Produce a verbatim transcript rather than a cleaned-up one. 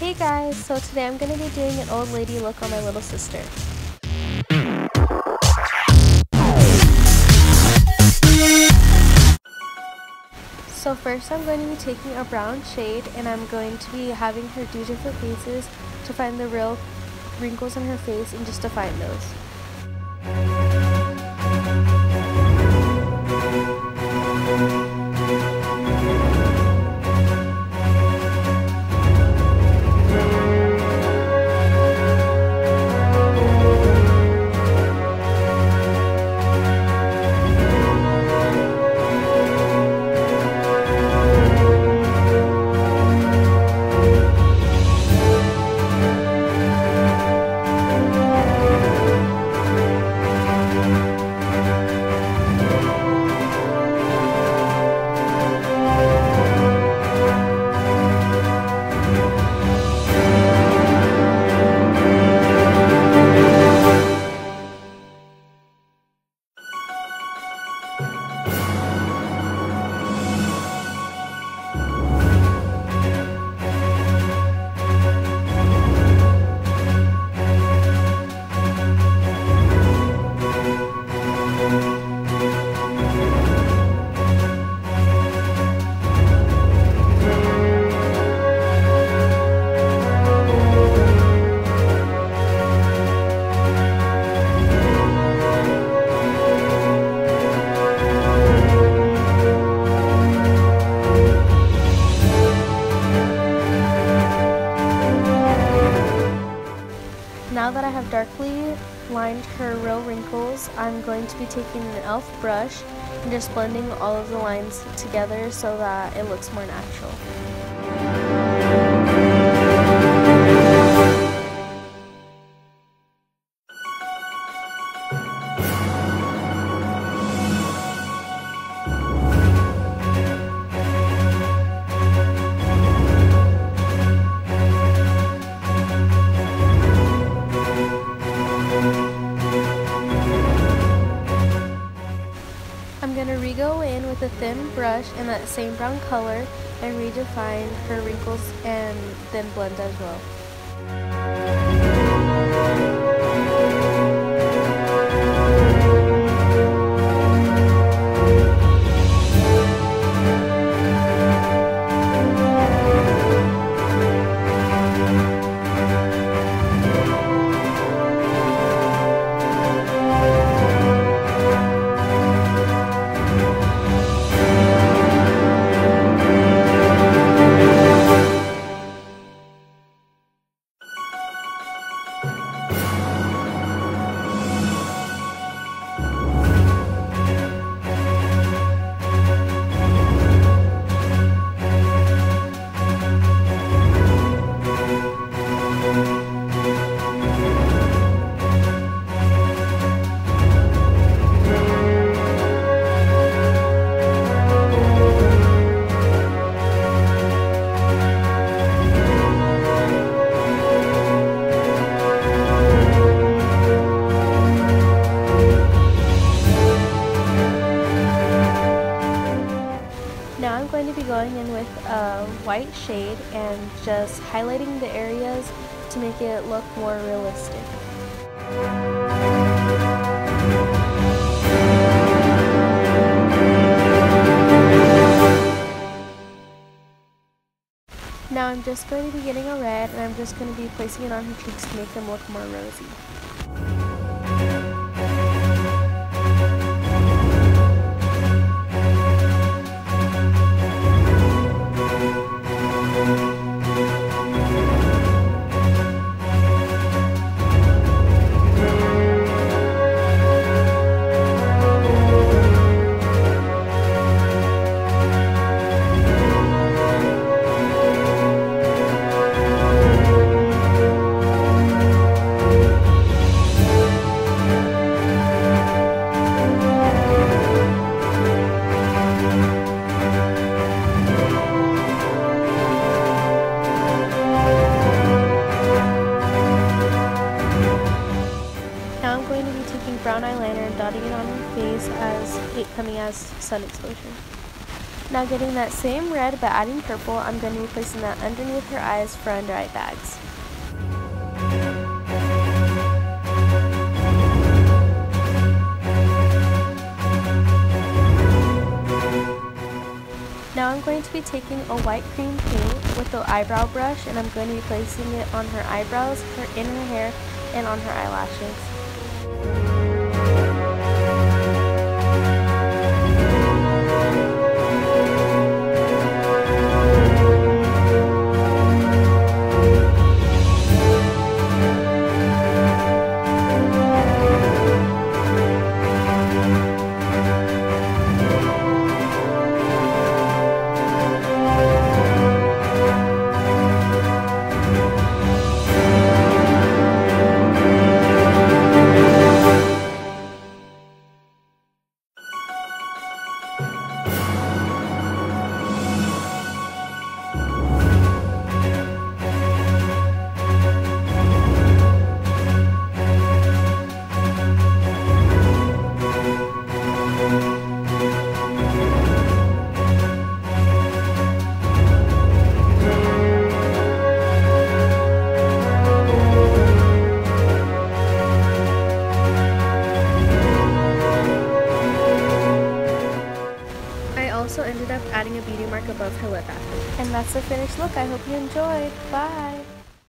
Hey guys, so today I'm going to be doing an old lady look on my little sister. So first I'm going to be taking a brown shade and I'm going to be having her do different faces to find the real wrinkles in her face and just to find those. Now that I have darkly lined her real wrinkles, I'm going to be taking an e l f brush and just blending all of the lines together so that it looks more natural. I'm going to re-go in with a thin brush in that same brown color and redefine her wrinkles and then blend as well. Now I'm going to be going in with a white shade and just highlighting the areas to make it look more realistic. Now I'm just going to be getting a red and I'm just going to be placing it on her cheeks to make them look more rosy. brown eyeliner and dotting it on her face as it coming as sun exposure. Now getting that same red but adding purple, I'm going to be placing that underneath her eyes for under eye bags. Now I'm going to be taking a white cream paint with the eyebrow brush, and I'm going to be placing it on her eyebrows, her, in her hair, and on her eyelashes. Also ended up adding a beauty mark above her lip after. And that's the finished look. I hope you enjoyed. Bye!